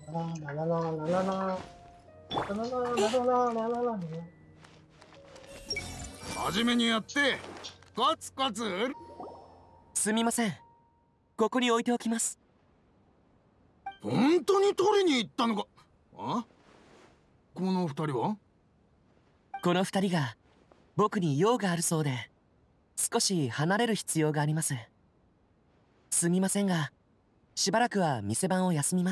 ラララララララララララララララ。 真面目にやってコツコツ。 すみません、ここに置いておきます。 本当に取りに行ったのか。あ、この二人は？ この二人が僕に用があるそうで、少し離れる必要があります。すみませんが、しばらくは店番を休みます。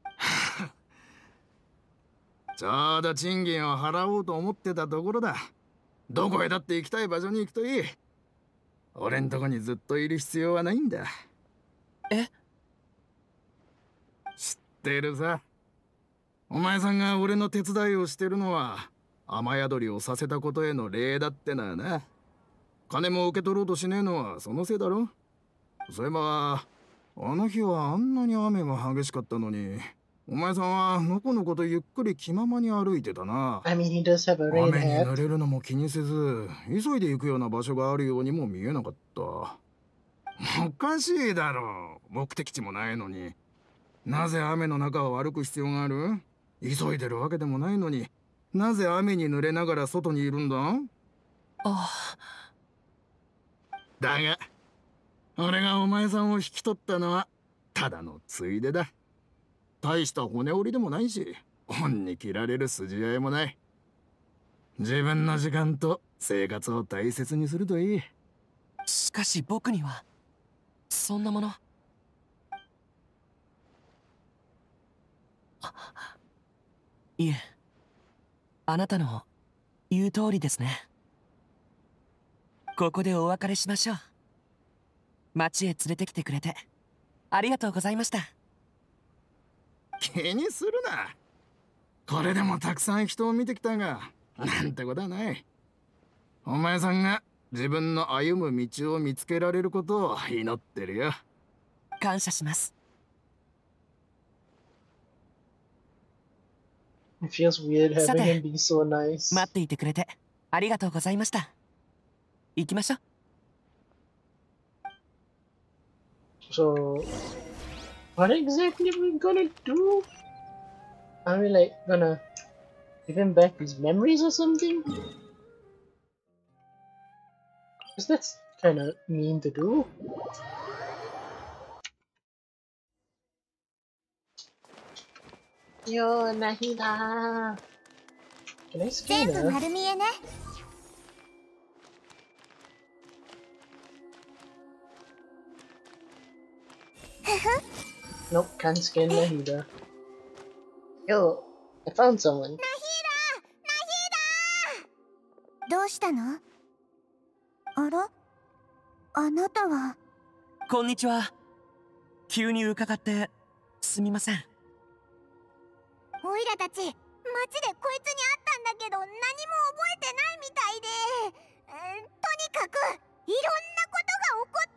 ちょうど賃金を払おうと思ってたところだ。どこへだって行きたい場所に行くといい。俺んとこにずっといる必要はないんだ。 え？ 知ってるさ。お前さんが俺の手伝いをしてるのは雨宿りをさせたことへの礼だってな。金も受け取ろうとしねえのはそのせいだろ。そういえばあの日はあんなに雨が激しかったのに、お前さんはのこのことゆっくり気ままに歩いてたな。 I mean, he does have a rain 雨に hat. 濡れるのも気にせず、急いで行くような場所があるようにも見えなかった。おかしいだろう。目的地もないのに。なぜ雨の中を歩く必要がある？急いでるわけでもないのに、なぜ雨に濡れながら外にいるんだ？だが、俺がお前さんを引き取ったのはただのついでだ。大した骨折りでもないし、本に切られる筋合いもない。自分の時間と生活を大切にするといい。 しかし僕にはそんなもの。いえ、あなたの言う通りですね。ここでお別れしましょう。町へ連れてきてくれてありがとうございました。 気にするな。これでもたくさん人を見てきたが、なんてことはない。お前さんが自分の歩む道を見つけられることを祈ってるよ。 感謝します。 It feels weird having さて、 him be so nice. 待っていてくれてありがとうございました。行きましょう。 So, what exactly are we gonna do? Are we like gonna give him back his memories or something? Because that's kind of mean to do. Yo, Nahida! Can I scan 全部 her? 丸見えね。 Nope, can't scan Nahida. Yo, I found someone. どうしたの？あら？あなたは。 こんにちは。急に伺ってすみません。 オイラたち街でこいつに会ったんだけど何も覚えてないみたいで、とにかくいろんなことが起こ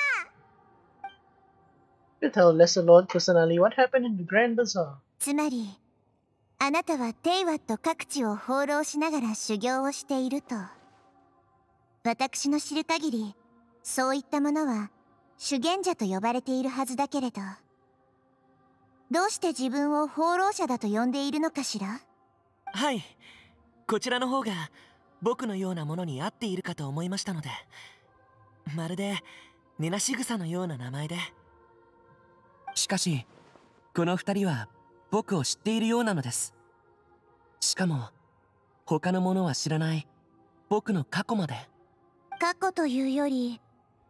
ったんだ。 To tell Lesser Lord personally what happened in the Grand Bazaar. つまりあなたはテイワット各地を放浪しながら修行をしていると。私の知る限りそういったものは修験者と呼ばれているはずだけれど、どうして自分を放浪者だと呼んでいるのかしら？ はい、こちらの方が僕のようなものに合っているかと思いましたので。まるで根なし草のような名前で。しかしこの二人は僕を知っているようなのです。しかも他の者は知らない僕の過去まで。 過去というより、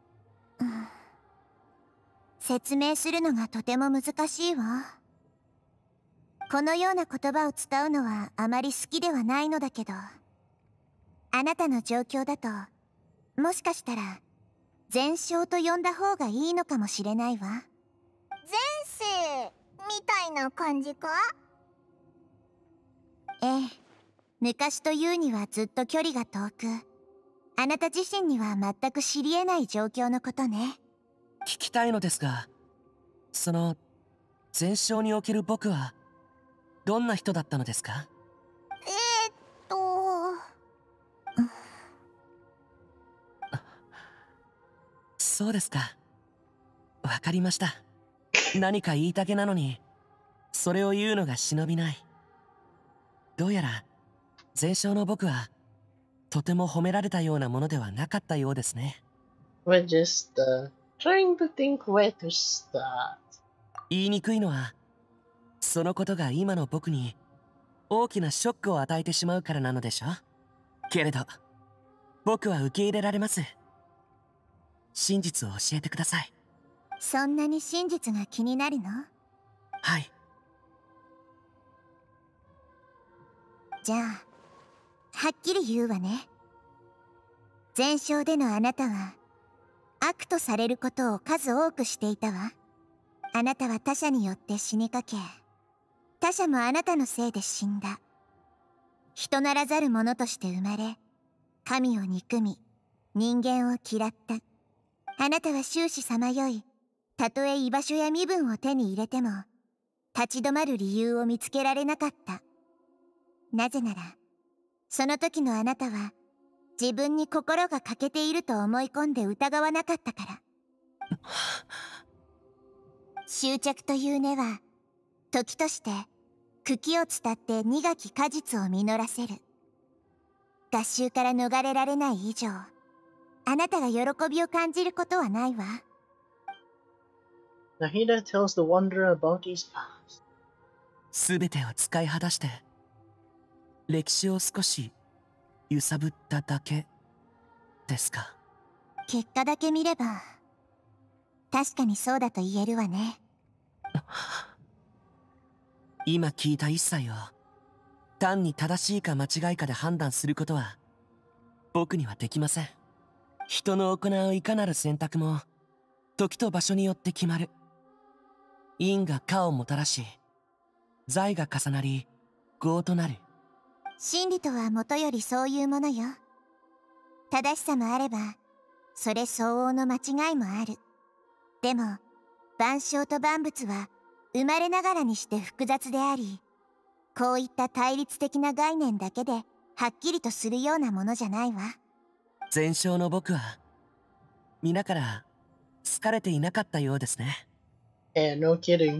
説明するのがとても難しいわ。このような言葉を使うのはあまり好きではないのだけど、あなたの状況だともしかしたら前生と呼んだ方がいいのかもしれないわ。前世みたいな感じか？ええ、昔というにはずっと距離が遠く、あなた自身には全く知り得ない状況のことね。 聞きたいのですが、その前生における僕はどんな人だったのですか？そうですか。わかりました。何か言いたげなのにそれを言うのが忍びない。どうやら前哨の僕はとても褒められたようなものではなかったようですね。 We're just trying to think where to start. 言いにくいのは、そのことが今の僕に大きなショックを与えてしまうからなのでしょ。けれど僕は受け入れられます。真実を教えてください。 そんなに真実が気になるの？ はい。 じゃあはっきり言うわね。前哨でのあなたは悪とされることを数多くしていたわ。あなたは他者によって死にかけ、他者もあなたのせいで死んだ。人ならざる者として生まれ、神を憎み人間を嫌った。あなたは終始さまよい、たとえ居場所や身分を手に入れても立ち止まる理由を見つけられなかった。なぜならその時のあなたは自分に心が欠けていると思い込んで疑わなかったから。執着という根は時として茎を伝って苦き果実を実らせる。合衆から逃れられない以上、あなたが喜びを感じることはないわ。 Nahida tells the wanderer about his past. すべてを使い果たして歴史を少し揺さぶっただけですか。 結果だけ見れば確かにそうだと言えるわね。 今聞いた一切を単に正しいか間違いかで判断することは僕にはできません。人の行ういかなる選択も時と場所によって決まる。因が果をもたらし、財が重なり業となる。 真理とはもとよりそういうものよ。正しさもあればそれ相応の間違いもある。でも万象と万物は生まれながらにして複雑であり、こういった対立的な概念だけではっきりとするようなものじゃないわ。 前哨の僕は皆から好かれていなかったようですね。 No kidding. 別に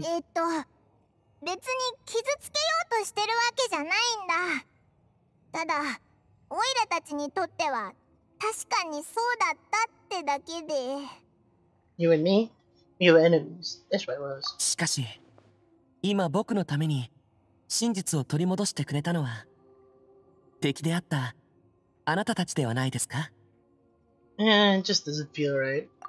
傷つけようとしてるわけじゃないんだ。ただオイラたちにとっては確かにそうだったってだけで。 You and me, we were enemies. That's what it was. しかし今僕のために真実を取り戻してくれたのは敵であったあなたたちではないですか。 It just doesn't feel right. もう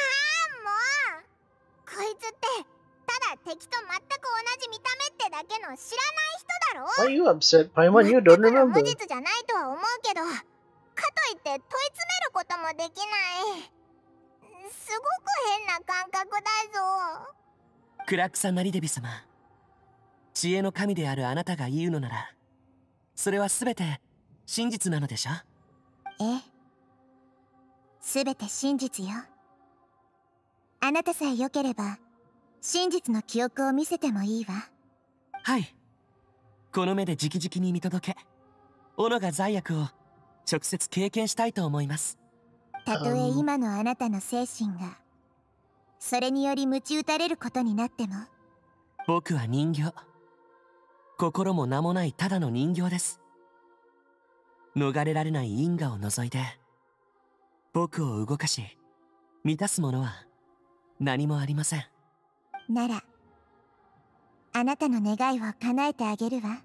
こいつってただ敵と全く同じ見た目ってだけの知らない人だろ。 Why are you upset, Paimon? You don't 全くの remember. 無実じゃないとは思うけど、かといって問い詰めることもできない。すごく変な感覚だぞ。 クラクサ・ナリデビ様、知恵の神であるあなたが言うのならそれは全て真実なのでしょ。 ええ、全て真実よ。あなたさえ良ければ真実の記憶を見せてもいいわ。 はい、この目で直々に見届け、斧が罪悪を直接経験したいと思います。 たとえ今のあなたの精神がそれにより鞭打たれることになっても。 僕は人形、心も名もないただの人形です。逃れられない因果を除いて僕を動かし満たすものは何もありません。 ならあなたの願いを叶えてあげるわ。ちょっと待った。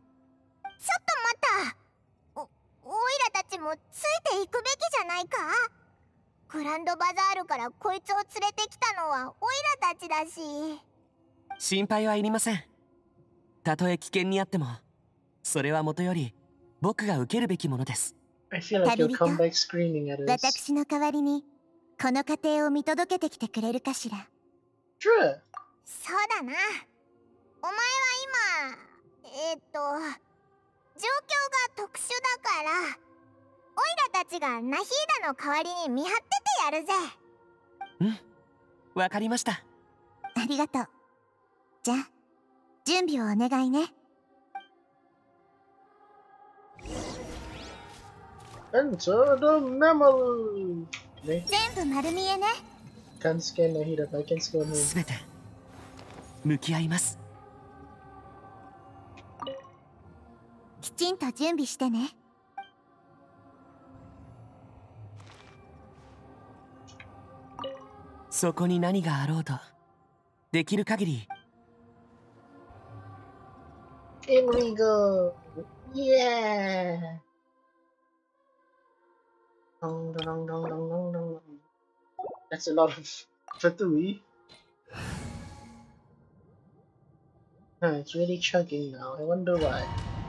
オイラたちもついていくべきじゃないか。グランドバザールからこいつを連れてきたのはオイラたちだし。 心配はいりません。たとえ危険にあってもそれはもとより僕が受けるべきものです。 I feel like you'll come back screaming at us. 私の代わりにこの過程を見届けてきてくれるかしら。 True. そうだな。お前は今状況が特殊だからオイラたちがナヒーダの代わりに見張っててやるぜ。 わかりました。 ありがとう。じゃあ準備をお願いね。 Enter the memory. ね、 全部丸見えね。 Can't scan Nahida, but I can scan him. すべて向き合います。 きちんと準備してね。 そこに何があろうと、できる限り。 In we go! Yeah! Dong, dong, dong, dong, dong, dong. That's a lot of Fatui. It's really chugging now. I wonder why.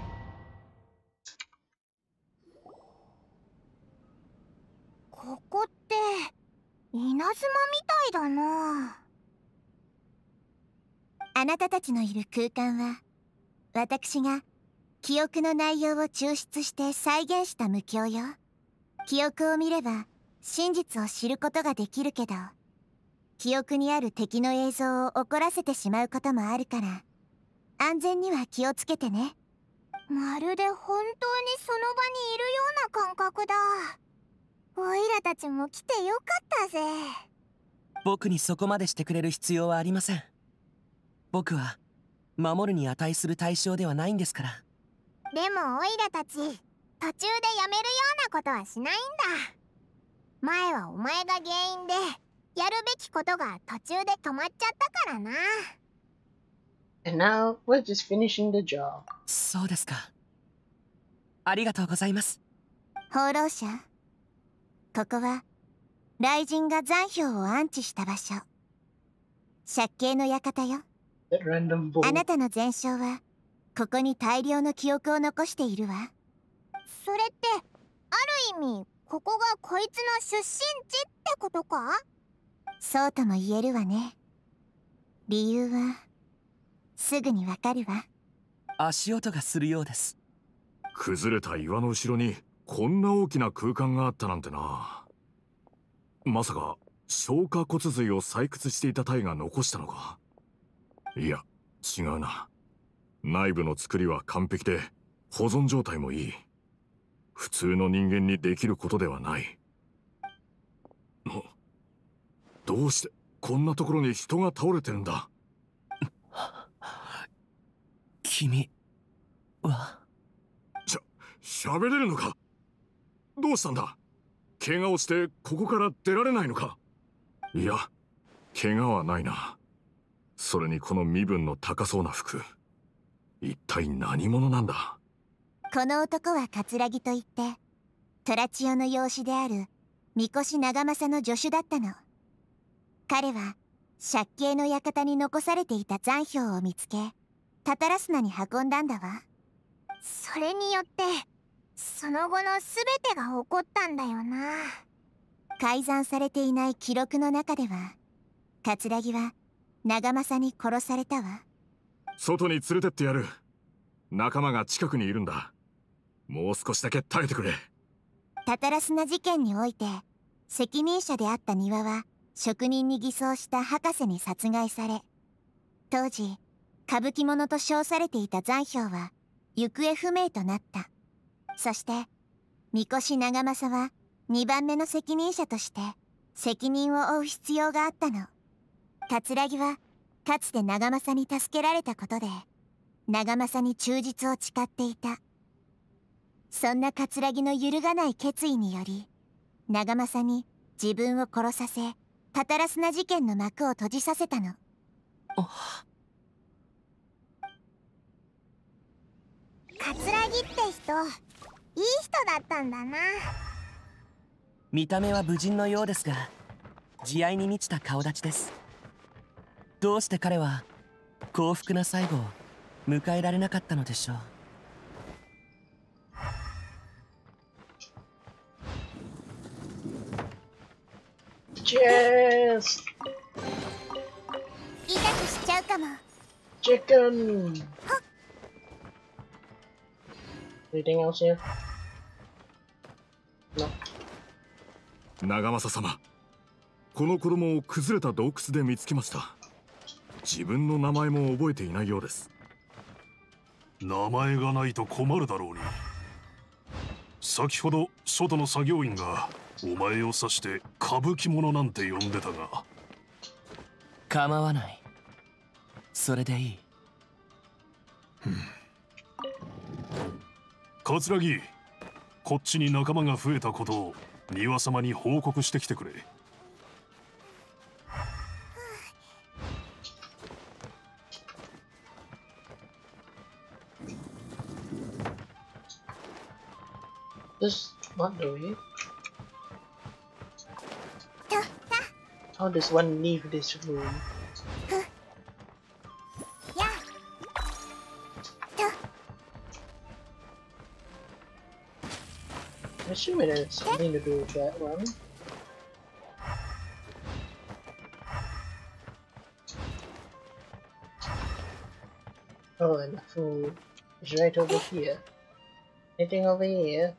ここって稲妻みたいだな。あなたたちのいる空間は私が記憶の内容を抽出して再現した無境よ。記憶を見れば真実を知ることができるけど、記憶にある敵の映像を怒らせてしまうこともあるから、安全には気をつけてね。まるで本当にその場にいるような感覚だ。おいらたちも来てよかったぜ。 僕にそこまでしてくれる必要はありません。僕は守るに値する対象ではないんですから。 でもおいらたち途中でやめるようなことはしないんだ。前はお前が原因でやるべきことが途中で止まっちゃったからな。 And now we're just finishing the job. そうですか。ありがとうございます。 放浪者、ここは雷神が残氷を安置した場所。借景の館よ。 That random ball. あなたの前哨はここに大量の記憶を残しているわ。それってある意味ここがこいつの出身地ってことか？そうとも言えるわね。理由はすぐにわかるわ。 足音がするようです。 崩れた岩の後ろにこんな大きな空間があったなんてな。まさか消化骨髄を採掘していた隊が残したのか。いや違うな。内部の作りは完璧で保存状態もいい。普通の人間にできることではない。どうしてこんなところに人が倒れてるんだ。 君は喋れるのか。どうしたんだ。怪我をしてここから出られないのか。いや怪我はないな。それにこの身分の高そうな服、一体何者なんだ。 この男は桂木といってトラチオの養子である三越長政の助手だったの。彼は借景の館に残されていた残氷を見つけタタラスナに運んだんだわ。それによってその後の全てが起こったんだよな。改ざんされていない記録の中では桂木は長政に殺されたわ。 外に連れてってやる。仲間が近くにいるんだ。もう少しだけ耐えてくれ。 タタラスナ事件において責任者であった庭は職人に偽装した博士に殺害され、当時歌舞伎者と称されていた残氷は行方不明となった。そして三越長政は2番目の責任者として責任を負う必要があったの。桂木はかつて長政に助けられたことで長政に忠実を誓っていた。そんな桂木の揺るがない決意により長政に自分を殺させタタラスナ事件の幕を閉じさせたの。桂木って人いい人だったんだな。 見た目は武人のようですが慈愛に満ちた顔立ちです。どうして彼は幸福な最後を迎えられなかったのでしょう。 Cheers! 痛くしちゃうかも。 Chicken! Anything else here? No. 長政様、この子供を崩れた洞窟で見つけました。自分の名前も覚えていないようです。 名前がないと困るだろうに。先ほど外の作業員がお前を指して歌舞伎者なんて呼んでたが。 構わない。それでいい。 桂木、こっちに仲間が増えたことを丹羽様に報告してきてくれ。 This not the way. How does one leave this room? I'm assuming it's something to do with that one. Oh, and the food is right over here. Anything over here?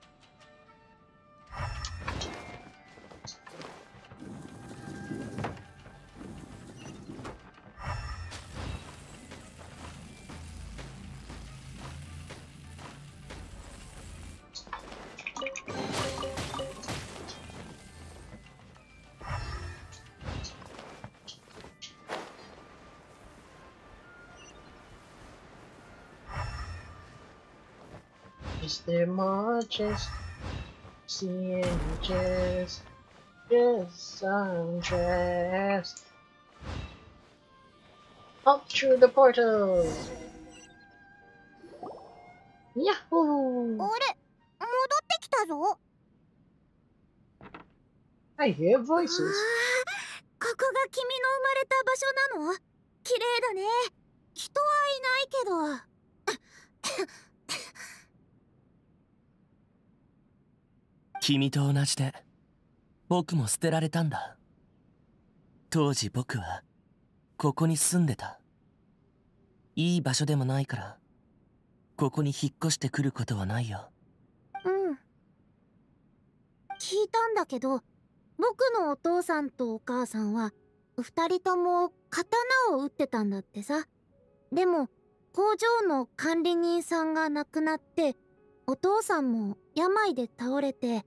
Is there more? Just seeing just undressed. Up through the portal. Yahoo! あれ、戻ってきたぞ。 I hear voices. ここが君の生まれた場所なの？綺麗だね。人はいないけど。 君と同じで僕も捨てられたんだ。当時僕はここに住んでた。いい場所でもないからここに引っ越してくることはないよ。 うん。聞いたんだけど、僕のお父さんとお母さんは2人とも刀を打ってたんだってさ。でも工場の管理人さんが亡くなって、お父さんも病で倒れて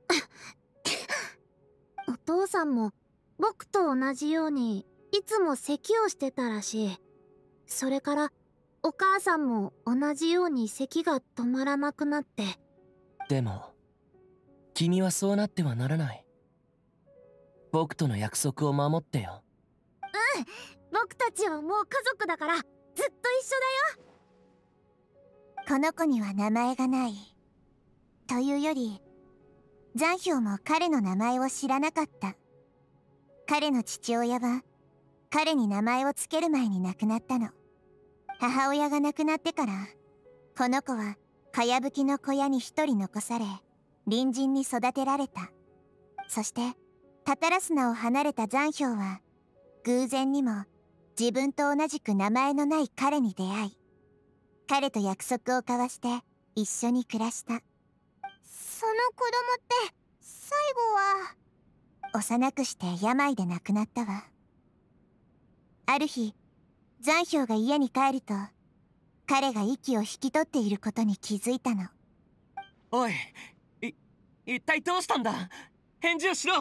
お父さんも僕と同じようにいつも咳をしてたらしい。それからお母さんも同じように咳が止まらなくなって。 でも君はそうなってはならない。僕との約束を守ってよ。 うん、僕たちはもう家族だからずっと一緒だよ。この子には名前がない。というより、残氷も彼の名前を知らなかった。彼の父親は彼に名前をつける前に亡くなったの。母親が亡くなってから、この子はかやぶきの小屋に一人残され、隣人に育てられた。そしてタタラスナを離れた残氷は偶然にも自分と同じく名前のない彼に出会い、彼と約束を交わして一緒に暮らした。その子供って最後は幼くして病で亡くなったわ。ある日残氷が家に帰ると、彼が息を引き取っていることに気づいたの。 おい、一体どうしたんだ？返事をしろ。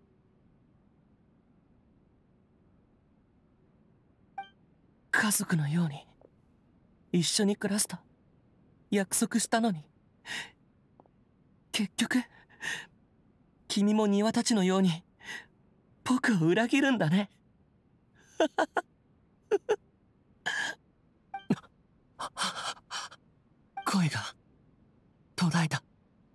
家族のように一緒に暮らした約束したのに、結局君も庭たちのように僕を裏切るんだね。声が途絶えた。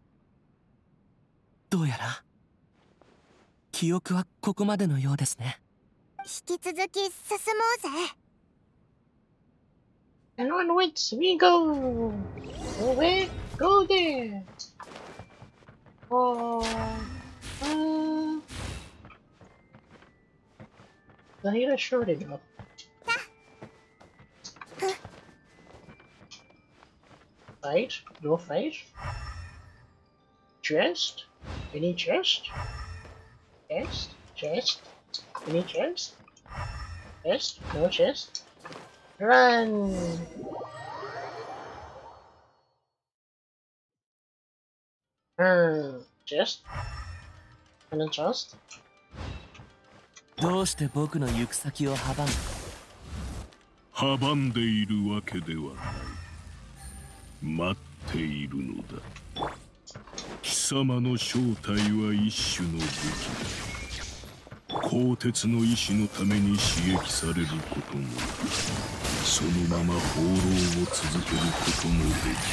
どうやら記憶はここまでのようですね。 引き続き進もうぜ。 And onwards we go! Go where? Go there! Oh, I need a short enough. Fight? No fight? Chest? Any chest? Chest? Chest? Any chest? Chest? No chest? Run! Chest? And then chest? どうして僕の行く先を阻む？ 阻んでいるわけではない。待っているのだ。貴様の正体は一種の武器だ。鋼鉄の意志のために刺激されることも、そのまま放浪を続けることもできる。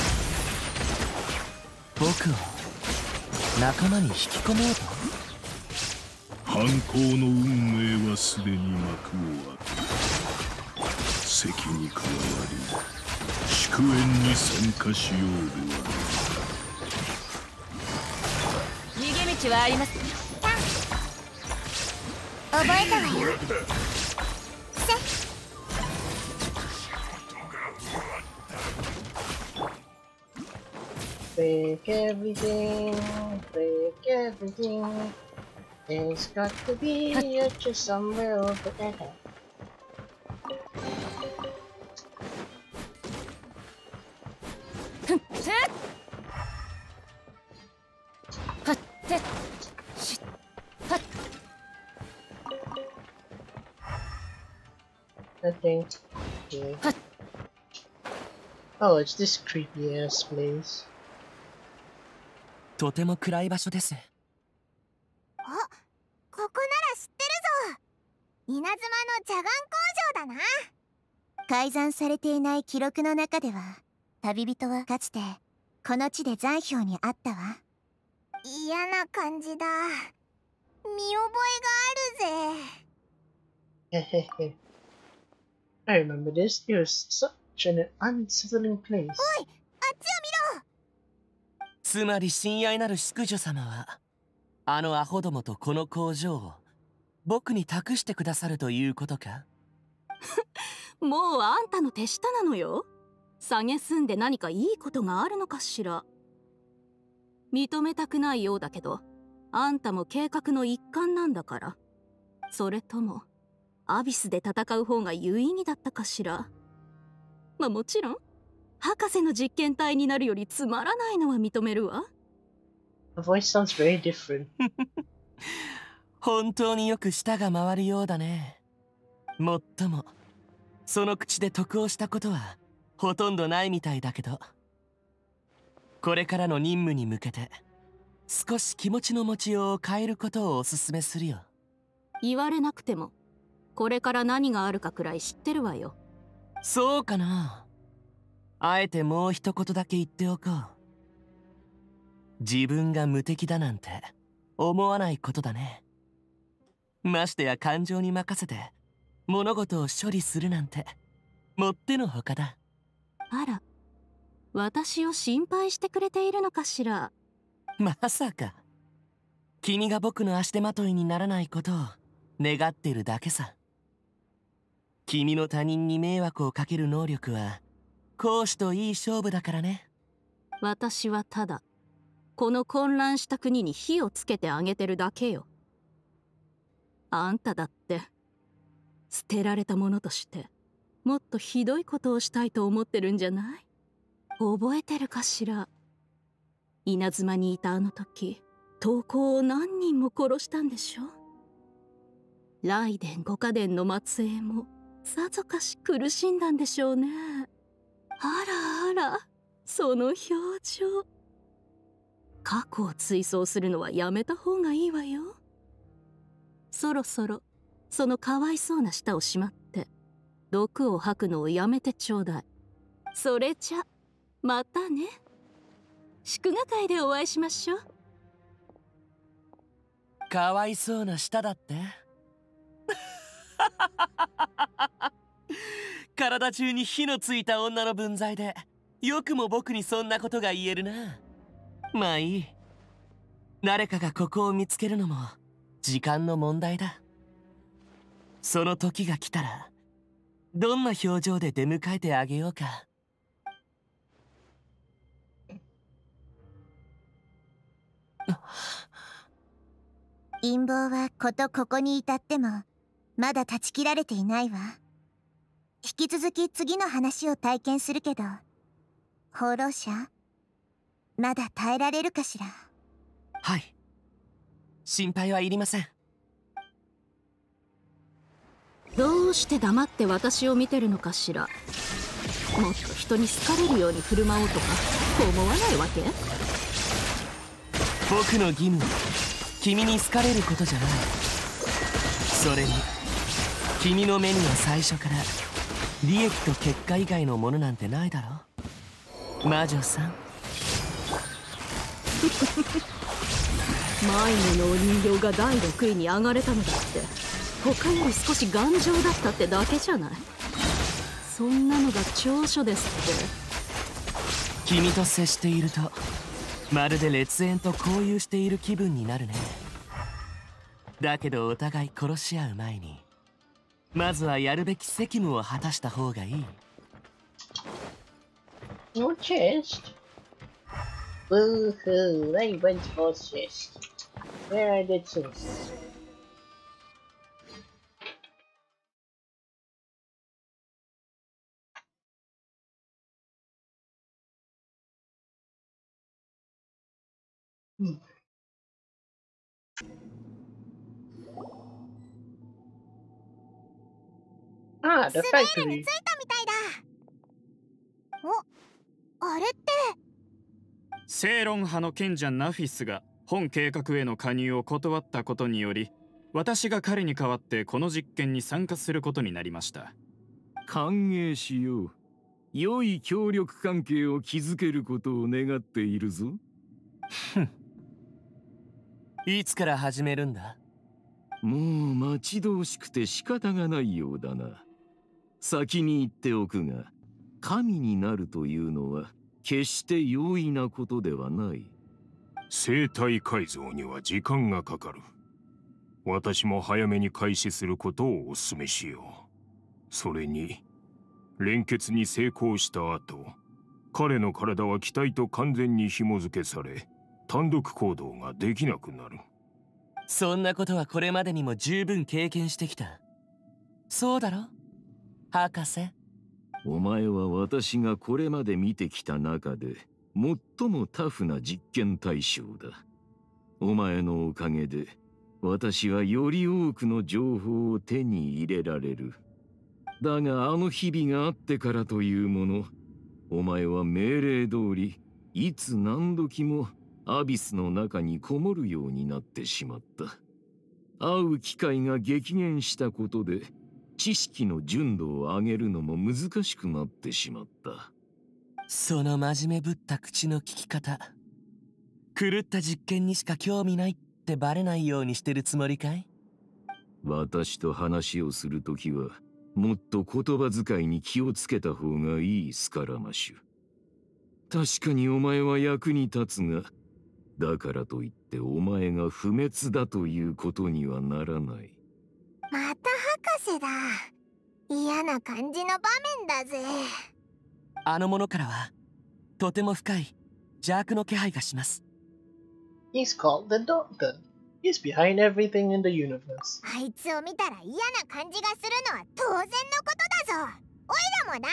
僕を仲間に引き込もうと？ 犯行の運命はすでに幕を開け、席に加わり祝宴に参加しようではない。 逃げ道はあります。 覚えたわよ。 Break everything, break everything. There's got to be a chest somewhere over there. Nothing. Okay. Oh, it's this creepy ass place. とても暗い場所です。 あ、ここなら知ってるぞ。稲妻の茶岩工場だな。改ざんされていない記録の中では、旅人はかつてこの地で残氷にあったわ。嫌な感じだ。見覚えがあるぜ。 Hehehe. I remember this. It was such an unsettling place. おい、あっちを見ろ。 つまり親愛なる淑女様はあのアホどもとこの工場を僕に託してくださるということか？ もうあんたの手下なのよ。蔑んで何かいいことがあるのかしら。認めたくないようだけど、あんたも計画の一環なんだから。それともアビスで戦う方が有意義だったかしら。まあもちろん博士の実験体になるよりつまらないのは認めるわ。 The voice sounds very different. 本当によく舌が回るようだね。もっともその口で得をしたことはほとんどないみたいだけど、これからの任務に向けて少し気持ちの持ちようを変えることをおすすめするよ。 言われなくてもこれから何があるかくらい知ってるわよ。 そうかな。あえてもう一言だけ言っておこう。自分が無敵だなんて思わないことだね。ましてや感情に任せて物事を処理するなんてもってのほかだ。 あら、私を心配してくれているのかしら。 まさか。君が僕の足手まといにならないことを願っているだけさ。君の他人に迷惑をかける能力は公私といい勝負だからね。 私はただこの混乱した国に火をつけてあげてるだけよ。あんただって捨てられたものとしてもっとひどいことをしたいと思ってるんじゃない？覚えてるかしら。稲妻にいたあの時、刀工を何人も殺したんでしょ。雷電五家伝の末裔もさぞかし苦しんだんでしょうね。あらあら、その表情。過去を追想するのはやめた方がいいわよ。そろそろそのかわいそうな舌をしまって毒を吐くのをやめてちょうだい。それじゃまたね。祝賀会でお会いしましょう。 かわいそうな舌だって体中に火のついた女の分際でよくも僕にそんなことが言えるな。まあいい。誰かがここを見つけるのも時間の問題だ。その時が来たらどんな表情で出迎えてあげようか。 陰謀はことここに至ってもまだ断ち切られていないわ。引き続き次の話を体験するけど、放浪者まだ耐えられるかしら。 はい、心配はいりません。 どうして黙って私を見てるのかしら。 もっと人に好かれるように振る舞おうとか思わないわけ？ 僕の義務は君に好かれることじゃない。それに君の目には最初から利益と結果以外のものなんてないだろ、魔女さん。 迷子のお人形が第6位に上がれたのだって他より少し頑丈だったってだけじゃない。そんなのが長所ですって。君と接しているとまるで烈焰と交友している気分になるね。だけどお互い殺し合う前にまずはやるべき責務を果たした方がいい。 No chest. Woohoo! I went for chest. Where are the chests? Ah, the factory. あれって正論派の賢者ナフィスが本計画への加入を断ったことにより、私が彼に代わってこの実験に参加することになりました。 歓迎しよう。良い協力関係を築けることを願っているぞ。 いつから始めるんだ？ もう待ち遠しくて仕方がないようだな。先に言っておくが、神になるというのは決して容易なことではない。 生体改造には時間がかかる。私も早めに開始することをお勧めしよう。それに連結に成功した後、彼の体は機体と完全に紐付けされ、単独行動ができなくなる。 そんなことはこれまでにも十分経験してきた。そうだろ博士。 お前は私がこれまで見てきた中で最もタフな実験対象だ。お前のおかげで私はより多くの情報を手に入れられる。だがあの日々があってからというもの、お前は命令通りいつ何時もアビスの中にこもるようになってしまった。会う機会が激減したことで知識の純度を上げるのも難しくなってしまった。 その真面目ぶった口の利き方、狂った実験にしか興味ないってバレないようにしてるつもりかい？ 私と話をするときはもっと言葉遣いに気をつけた方がいい、スカラマシュ。確かにお前は役に立つが、だからといってお前が不滅だということにはならない。 また博士だ。嫌な感じの場面だぜ。 あの者からはとても深い邪悪の気配がします。 He's called the Doctor. He's behind everything in the universe. あいつを見たら嫌な感じがするのは当然のことだぞ。おいらもな。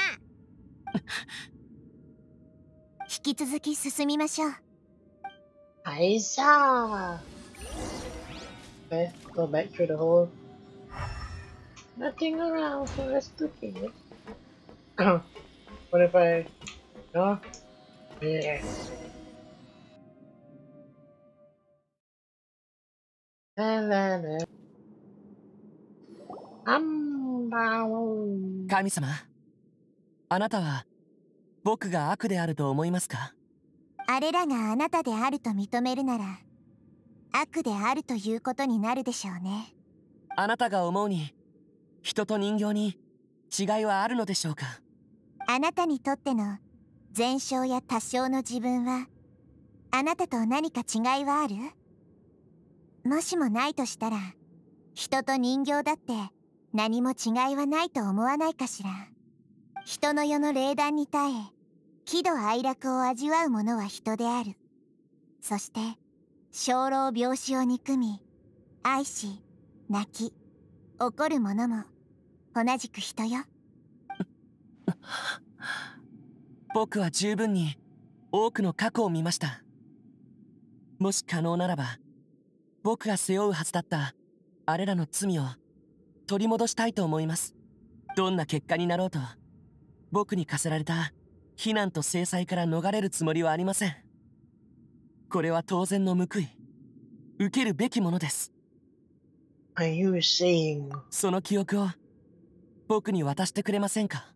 引き続き進みましょう。 I saw. Okay, go back through the hole. Nothing around for us to pick. What if I? No. Yeah. Down. 神様、あなたは僕が悪であると思いますか？ あれらがあなたであると認めるなら悪であるということになるでしょうね。 あなたが思うに人と人形に違いはあるのでしょうか？ あなたにとっての全小や多少の自分はあなたと何か違いはある？もしもないとしたら人と人形だって何も違いはないと思わないかしら。人の世の冷暖に耐え喜怒哀楽を味わう者は人である。そして生老病死を憎み愛し泣き怒る者も同じく人よ。 僕は十分に多くの過去を見ました。もし可能ならば僕が背負うはずだったあれらの罪を取り戻したいと思います。どんな結果になろうと僕に課せられた非難と制裁から逃れるつもりはありません。これは当然の報い、受けるべきものです。 Are you saying? その記憶を僕に渡してくれませんか？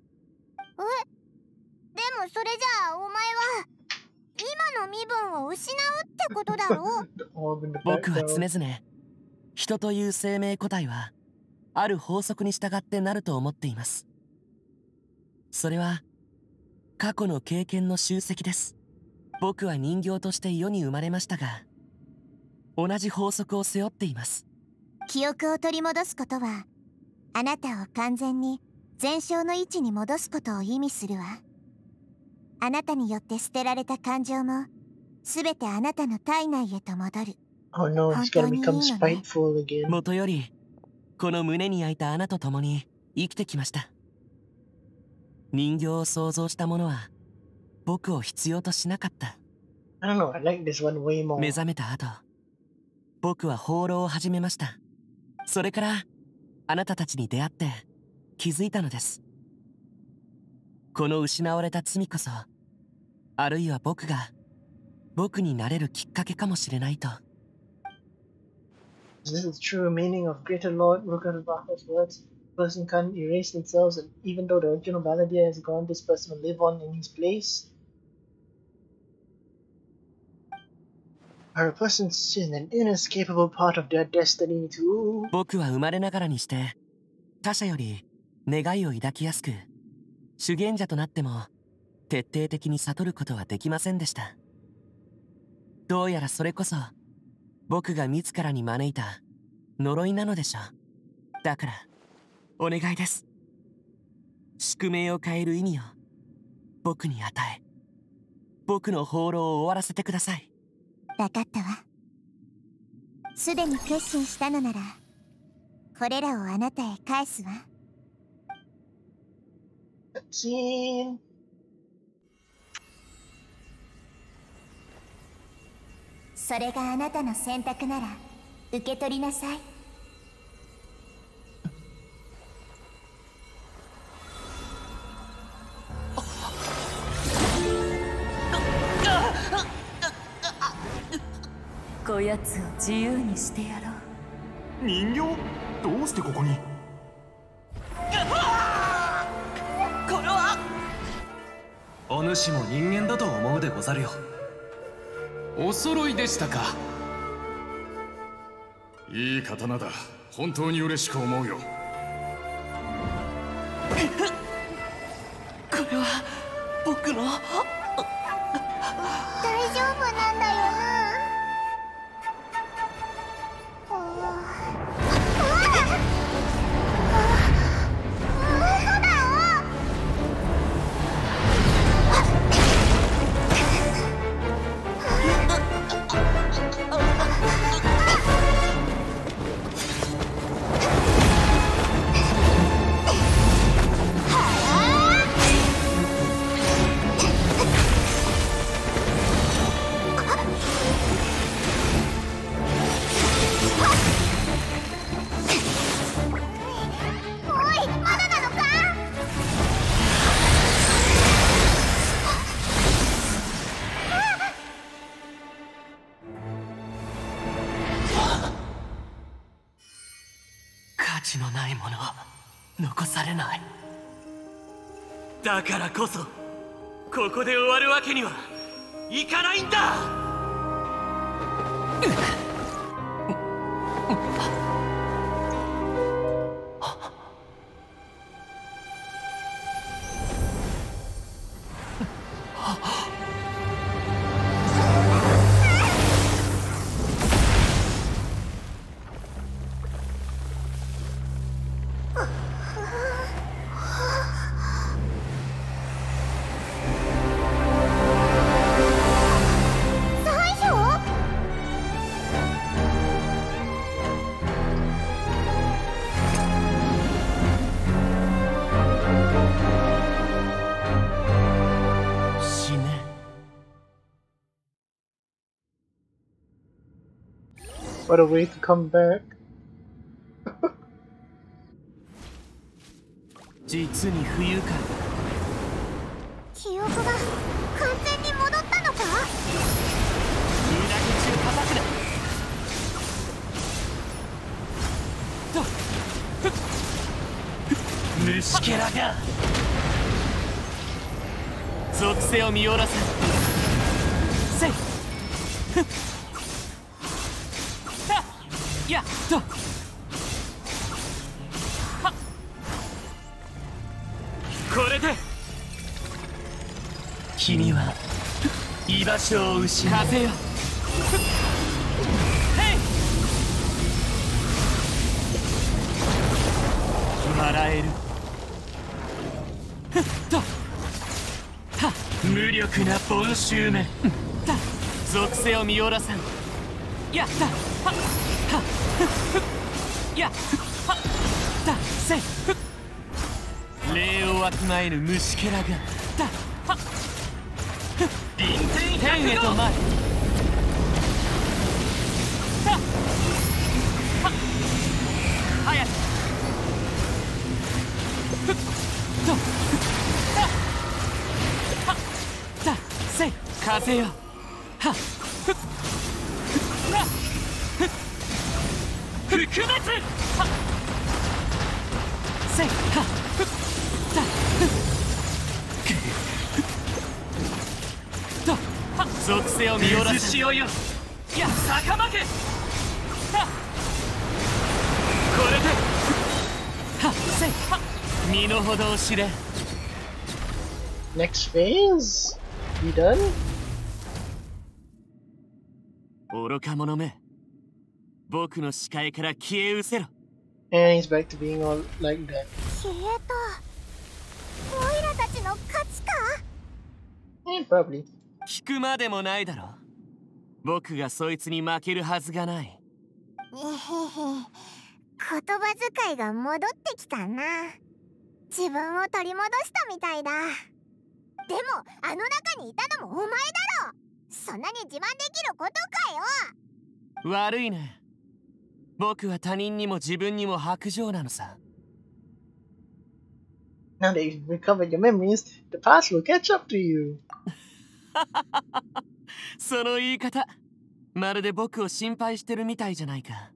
でもそれじゃあお前は今の身分を失うってことだろう。 僕は常々人という生命個体はある法則に従ってなると思っています。それは過去の経験の集積です。僕は人形として世に生まれましたが、同じ法則を背負っています。 記憶を取り戻すことはあなたを完全に全焼の位置に戻すことを意味するわ。あなたによって捨てられた感情もすべてあなたの体内へと戻る。 Oh no, he's gonna become spiteful again. もとよりこの胸に焼いた穴と共に生きてきました。人形を創造した者は僕を必要としなかった。 I don't know, I like this one way more. 目覚めた後、僕は放浪を始めました。それからあなたたちに出会って気づいたのです。この失われた罪こそ、あるいは僕が僕になれるきっかけかもしれないと。 This is the true meaning of Greater Lord Rugarvaha's words. A person can't erase themselves, and even though the original Baladir has gone, this person will live on in his place. Are a person's sin an inescapable part of their destiny too? 僕は生まれながらにして他者より願いを抱きやすく、修験者となっても徹底的に悟ることはできませんでした。どうやらそれこそ僕が自らに招いた呪いなのでしょう。だからお願いです。宿命を変える意味を僕に与え、僕の放浪を終わらせてください。 分かったわ。すでに決心したのならこれらをあなたへ返すわ。 Scene. それがあなたの選択なら受け取りなさい。 こやつを自由にしてやろう。 人形？どうしてここに？ これはお主も人間だと思うでござるよ。 お揃いでしたか。いい刀だ。本当に嬉しく思うよ。 これは僕の大丈夫なんだよな。 価値のないものは残されない。だからこそここで終わるわけにはいかないんだ。 What a way to come back. 実に不愉快だ。 記憶が完全に戻ったのか？ 無駄口を叩くな。虫けらが属性を見下ろせ。せいやっとはっこれで君は居場所を失う。風よ笑える。ふっとは無力なボンシューメ属性を見下ろさん。やったははやはだせ礼をわきまえる虫けらがだは臨天天へと舞う。早くせい風よはっ覆滅はっせいはっ属性を見下ろす潮よ。いや逆負けこれではっせいはっ身の程を知れ。 Next phase? You done? 愚か者め、僕の視界から消え失せろ。 And he's back to being all like that. 消えた。オイラたちの勝ちか？ Probably. 聞くまでもないだろ。僕がそいつに負けるはずがない。 えへへ。言葉遣いが戻ってきたな。自分を取り戻したみたいだ。でもあの中にいたのもお前だろ。そんなに自慢できることかよ。 悪いね。僕は他人にも自分にも薄情なのさ。 Now that you've recovered your memories, the past will catch up to you. その言い方、まるで僕を心配してるみたいじゃないか。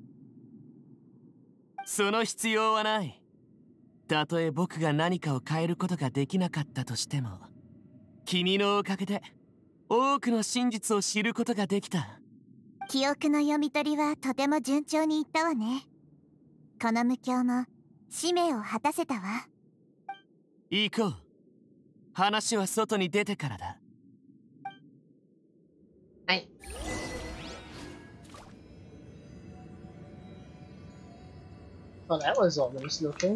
その必要はない。たとえ僕が何かを変えることができなかったとしても、君のおかげで多くの真実を知ることができた。 記憶の読み取りはとても順調にいったわね。この無境も使命を果たせたわ。 行こう。話は外に出てからだ。 はい。Well, that was ominous looking.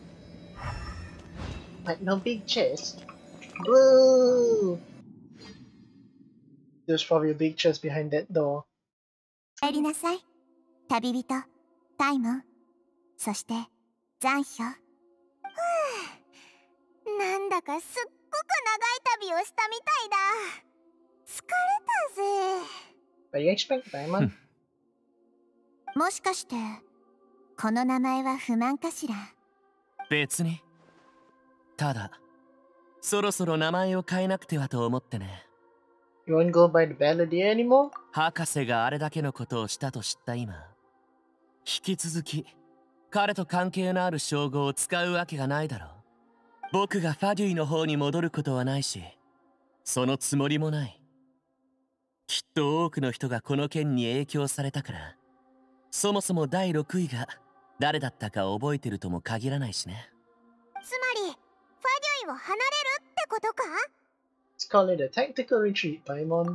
Like no big chest. Woo! There's probably a big chest behind that door. 帰りなさい。旅人、タイモン、そして残暑。なんだかすっごく長い旅をしたみたいだ。疲れたぜ。 What do you expect, Diamond? もしかしてこの名前は不満かしら？ 別に。ただ、そろそろ名前を変えなくてはと思ってね。 You won't go by the Balladeer anymore? 博士があれだけのことをしたと知った今、引き続き彼と関係のある称号を使うわけがないだろう。僕がファデュイの方に戻ることはないし、そのつもりもない。きっと多くの人がこの件に影響されたから、そもそも第6位が誰だったか覚えてるとも限らないしね。 つまりファデュイを離れるってことか？ Let's call it a tactical retreat, Paimon.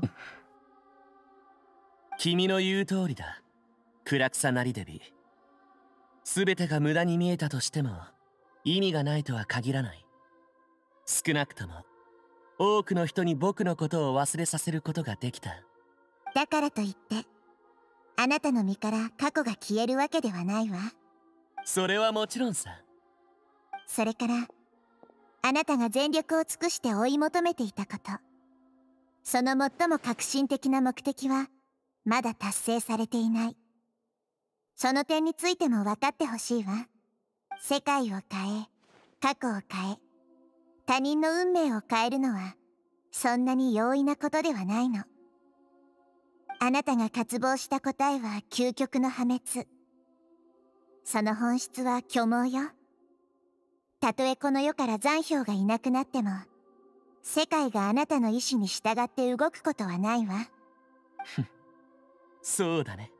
君の言う通りだ、クラクサナリデビ。全てが無駄に見えたとしても意味がないとは限らない。少なくとも多くの人に僕のことを忘れさせることができた。 だからといってあなたの身から過去が消えるわけではないわ。 それはもちろんさ。 それからあなたが全力を尽くして追い求めていたこと、その最も革新的な目的はまだ達成されていない。その点についても分かってほしいわ。世界を変え、過去を変え、 他人の運命を変えるのはそんなに容易なことではないの。あなたが渇望した答えは究極の破滅。その本質は虚妄よ。たとえこの世から残氷がいなくなっても、世界があなたの意志に従って動くことはないわ。 そうだね。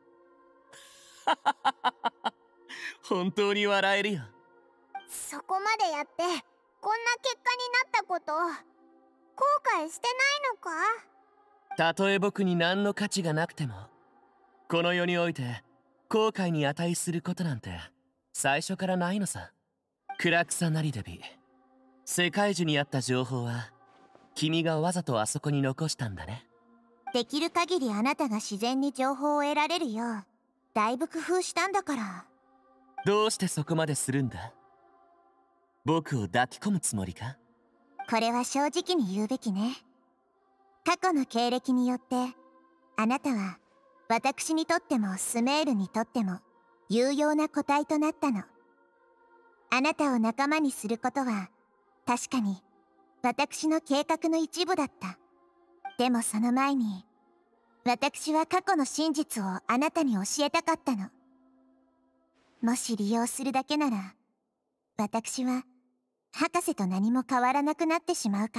本当に笑えるよ。 そこまでやってこんな結果になったこと後悔してないのか？ たとえ僕に何の価値がなくても、この世において後悔に値することなんて最初からないのさ。クラクサナリデビ、世界中にあった情報は君がわざとあそこに残したんだね。 できる限りあなたが自然に情報を得られるようだいぶ工夫したんだから。 どうしてそこまでするんだ？僕を抱き込むつもりか？ これは正直に言うべきね。過去の経歴によってあなたは私にとってもスメールにとっても有用な個体となったの。あなたを仲間にすることは確かに私の計画の一部だった。でもその前に私は過去の真実をあなたに教えたかったの。もし利用するだけなら私は博士と何も変わらなくなってしまうから。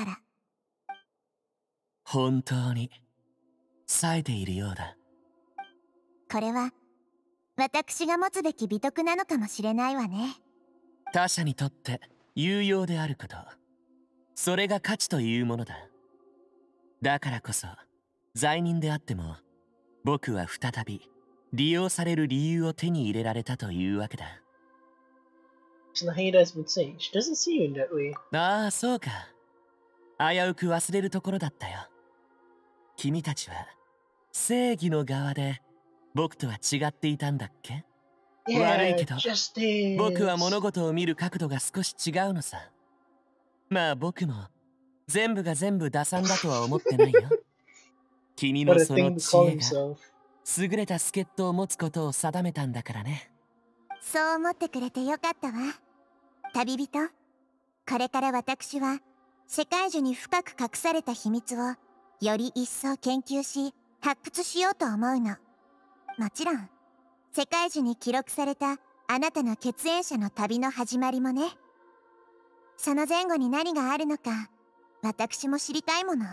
本当に冴えているようだ。 これは私が持つべき美徳なのかもしれないわね。 他者にとって有用であること、それが価値というものだ。だからこそ罪人であっても僕は再び利用される理由を手に入れられたというわけだ。 Nahida's been saying she doesn't see you in that way. ああ、そうか。危うく忘れるところだったよ。君たちは正義の側で僕とは違っていたんだっけ？ 悪いけど僕は物事を見る角度が少し違うのさ。まあ僕も全部が全部打算だとは思ってないよ。君のその知恵が優れた助っ人を持つことを定めたんだからね。 そう思ってくれてよかったわ。旅人、これから私は世界中に深く隠された秘密をより一層研究し発掘しようと思うの。もちろん世界中に記録されたあなたの血縁者の旅の始まりもね。その前後に何があるのか私も知りたいもの。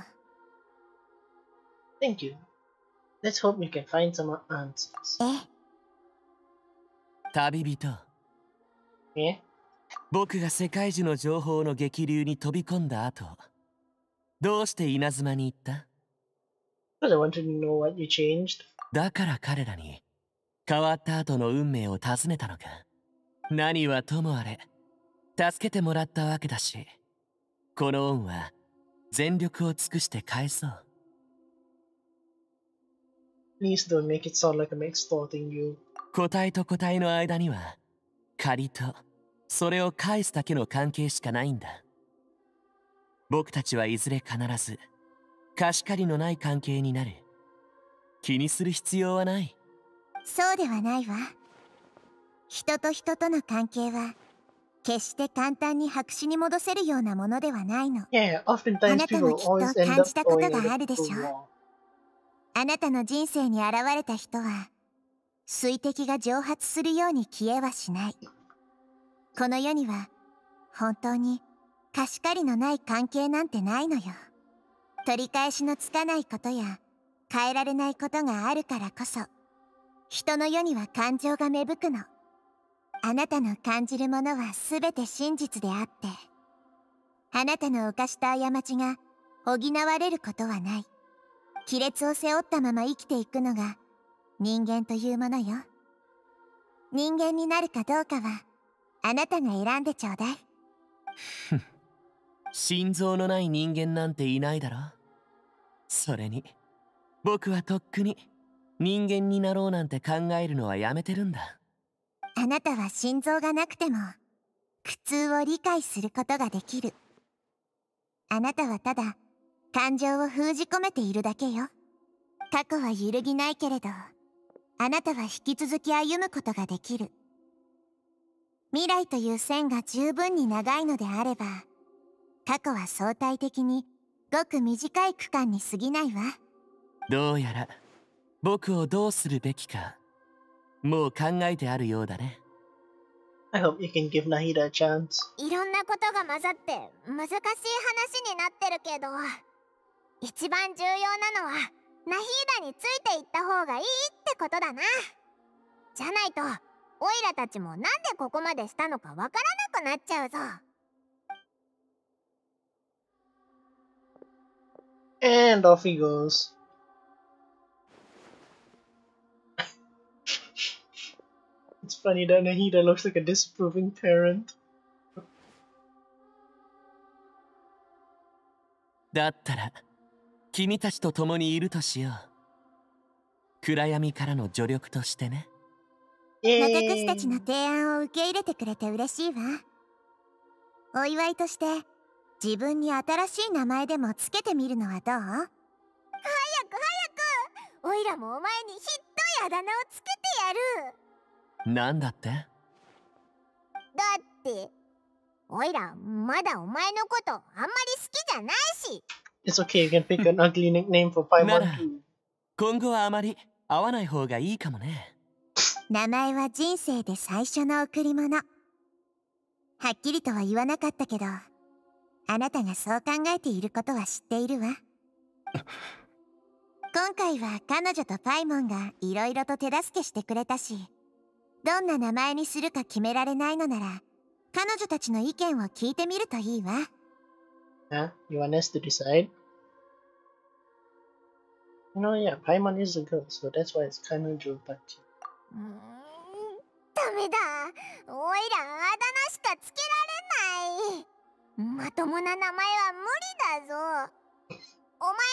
Thank you. Let's hope you can find some answers. 旅人。僕が世界中の情報の激流に飛び込んだ後、どうして稲妻に行った？ Because I wanted to know what you changed. だから彼らに変わった後の運命を尋ねたのか。何はともあれ助けてもらったわけだし、この恩は全力を尽くして返そう。 Please don't make it sound like I'm extorting you. 個体と個体の間には借りとそれを返すだけの関係しかないんだ。僕たちはいずれ必ず貸し借りのない関係になる。気にする必要はない。 そうではないわ。人と人との関係は決して簡単に白紙に戻せるようなものではないの。 Yeah, あ oftentimes なたも people きっと always end 感 up じたこと going が a あるで little しょ。 wrong. あなたの人生に現れた人は水滴が蒸発するように消えはしない。この世には本当に貸し借りのない関係なんてないのよ。取り返しのつかないことや変えられないことがあるからこそ人の世には感情が芽吹くの。あなたの感じるものは全て真実であって、あなたの犯した過ちが補われることはない。亀裂を背負ったまま生きていくのが人間というものよ。人間になるかどうかはあなたが選んでちょうだい。 心臓のない人間なんていないだろ。それに僕はとっくに人間になろうなんて考えるのはやめてるんだ。 あなたは心臓がなくても苦痛を理解することができる。あなたはただ感情を封じ込めているだけよ。過去は揺るぎないけれど、あなたは引き続き歩むことができる。未来という線が十分に長いのであれば、 過去は相対的にごく短い区間に過ぎないわ。 どうやら僕をどうするべきかもう考えてあるようだね。 I hope you can give Nahida a chance. いろんなことが混ざって難しい話になってるけど、一番重要なのはナヒーダについていった方がいいってことだな。じゃないとオイラたちもなんでここまでしたのかわからなくなっちゃうぞ。 And off he goes. It's funny that Nahida looks like a disapproving parent. だったら君たちと共にいるとしよう。暗闇からの助力としてね。 私たちの提案を受け入れてくれて嬉しいわ。お祝いとして自分に新しい名前でもつけてみるのはどう？早く早く、オイラもお前にひっどいあだ名をつけてやる。 なんだって？ だってオイラまだお前のことあんまり好きじゃないし。 It's okay, you can pick an ugly nickname for Paimon なら too. 今後はあまり会わない方がいいかもね。 名前は人生で最初の贈り物。はっきりとは言わなかったけど、あなたがそう考えていることは知っているわ。今回は彼女とパイモンがいろいろと手助けしてくれたし、どんな名前にするか決められないのなら、彼女たちの意見を聞いてみるといいわ。 Huh? You want us to decide? You know, yeah, Paimon is a girl, so that's why it's kind of Jobati. ダメだ。おいらあだ名しかつけられない。まともな名前は無理だぞ。お前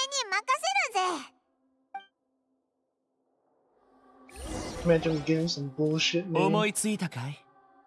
に任せるぜ。 Imagine giving some bullshit name. 思いついたかい？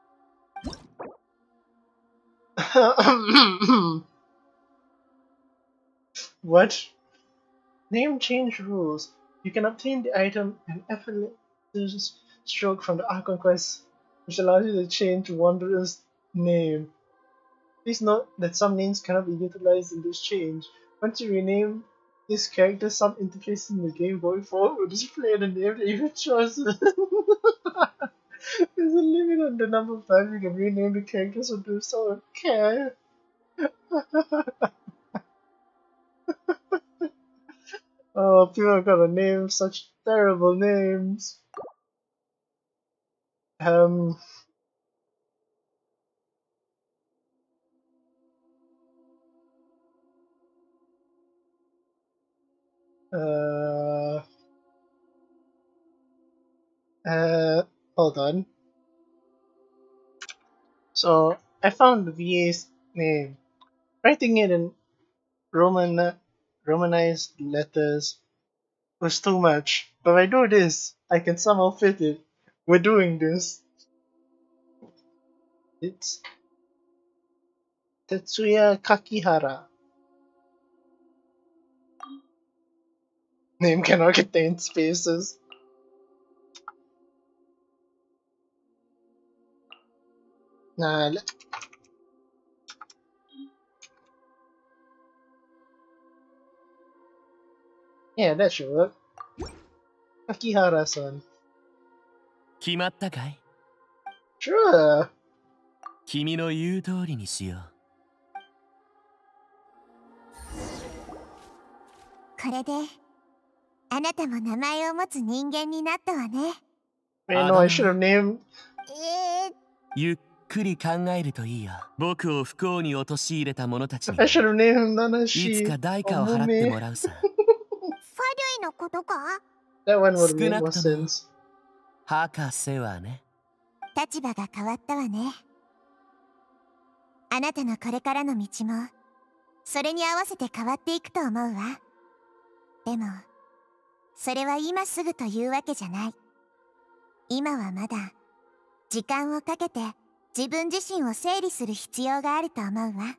What? Name change rules. You can obtain the item an effortless stroke from the Archon quest, which allows you to change Wanderer's name. Please note that some names cannot be utilized in this change. Once you rename this character, some interfaces in the game going forward will display the name that you've chosen. There's a limit on the number of times you can rename the character, so do so with care. Oh, people are gonna name such terrible names. Hold on. So, I found the VA's name. Writing it in Romanized letters was too much. But if I do this, I can somehow fit it. We're doing this. It's Tetsuya Kakihara. Name cannot contain spaces. Nah, yeah, that should work. Kakihara-san. 決まったかい？ Sure. 君の言う通りにしよう。 これであなたも名前を持つ人間になったわね。 I know I should have named. ゆっくり考えるといいよ。僕を不幸に陥れた者たちに I should have named him い Nanashi. つか代価を払ってもらうさ。 ファデュイのことか？ That one would have 少 made な more くとも sense. 博士はね。 立場が変わったわね。あなたのこれからの道もそれに合わせて変わっていくと思うわ。でもそれは今すぐというわけじゃない。今はまだ時間をかけて自分自身を整理する必要があると思うわ。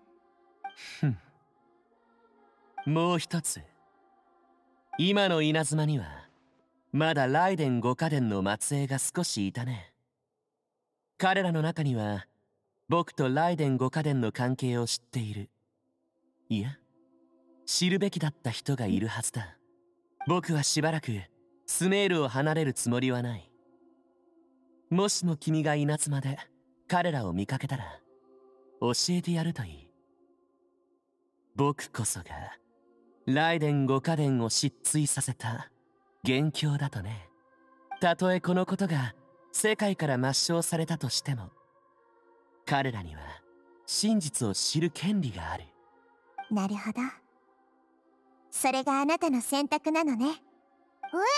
もう一つ。今の稲妻にはまだライデン五家伝の末裔が少しいたね。彼らの中には僕とライデン五家伝の関係を知っているいや、知るべきだった人がいるはずだ。僕はしばらくスメールを離れるつもりはない。もしも君が稲妻で彼らを見かけたら教えてやるといい。僕こそがライデン5カ伝を失墜させた元凶だとね。たとえこのことが世界から抹消されたとしても、彼らには真実を知る権利がある。 なるほど。それがあなたの選択なのね。でもそうな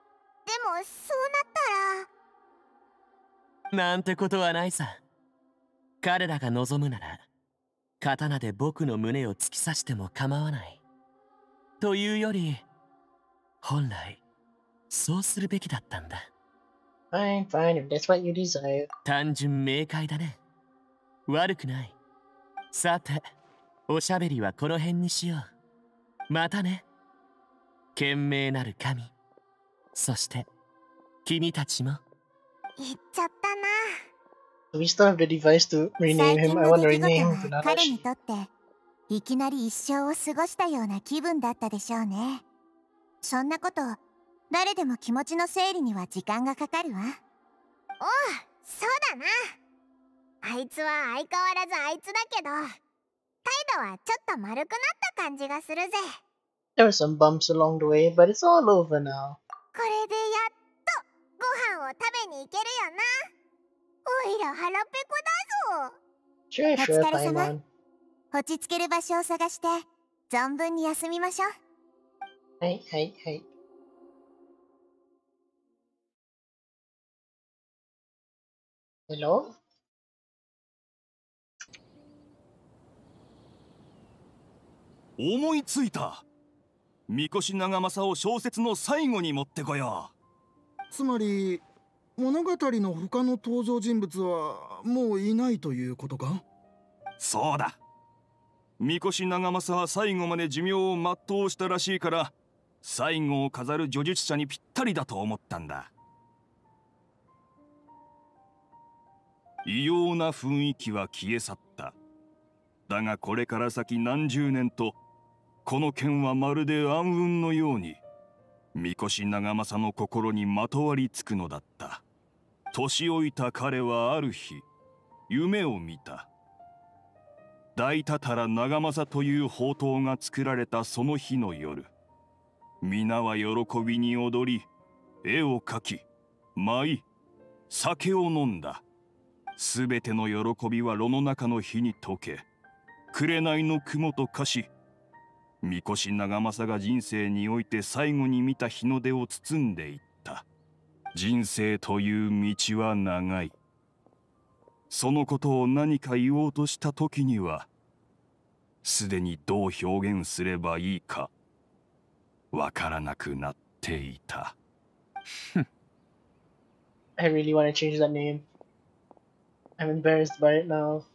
ったら。 なんてことはないさ。彼らが望むなら刀で僕の胸を突き刺しても構わない。というより、本来そうするべきだったんだ。 Fine, fine, if that's what you desire. 単純明快だね。悪くない。さて、おしゃべりはこの辺にしよう。またね。賢明なる神。そして君たちも。 言っちゃったな。 So we still have the device to rename 最 him. 近 I の want to 出来 rename 事 him to は彼に Nanashi. とっていきなり一生を過ごしたような気分だったでしょうね。そんなこと誰でも気持ちの整理には時間がかかるわ。おう、そうだな。あいつは相変わらずあいつだけど、態度はちょっと丸くなった感じがするぜ。 There were some bumps along the way, but it's all over now. これでやっとご飯を食べに行けるよな。おいら腹ペコだぞ。 Sure, お sure, 疲れ様。 Paimon. 落ち着ける場所を探して存分に休みましょう。 Hey, hey, hey. Hello? 思いついた。三越長政を小説の最後に持ってこよう。つまり物語の他の登場人物はもういないということか？ そうだ。三越長政は最後まで寿命を全うしたらしいから、最後を飾る叙述者にぴったりだと思ったんだ。異様な雰囲気は消え去った。だがこれから先何十年とこの剣はまるで暗雲のように三越長政の心にまとわりつくのだった。年老いた彼はある日夢を見た。大多々長政という宝刀が作られたその日の夜、皆は喜びに踊り、絵を描き、舞い、酒を飲んだ。すべての喜びは炉の中の火に溶け、紅の雲と化し、三越長政が人生において最後に見た日の出を包んでいった。人生という道は長い。そのことを何か言おうとした時には、すでにどう表現すればいいかわからなくなっていた。 I really want to change that name. I'm embarrassed by it now.